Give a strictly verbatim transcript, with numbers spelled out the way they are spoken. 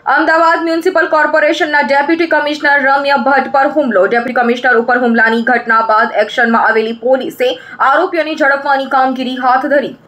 Ahmedabad municipal કોર્પોરેશનના deputy commissioner Ramya Bhatt પર હુમલો. ડેપ્યુટી કમિશનર ઉપર હુમલાની ઘટના બાદ એક્શનમાં આવેલી પોલીસે આરોપીઓને ઝડપવાની કામગીરી હાથ ધરી.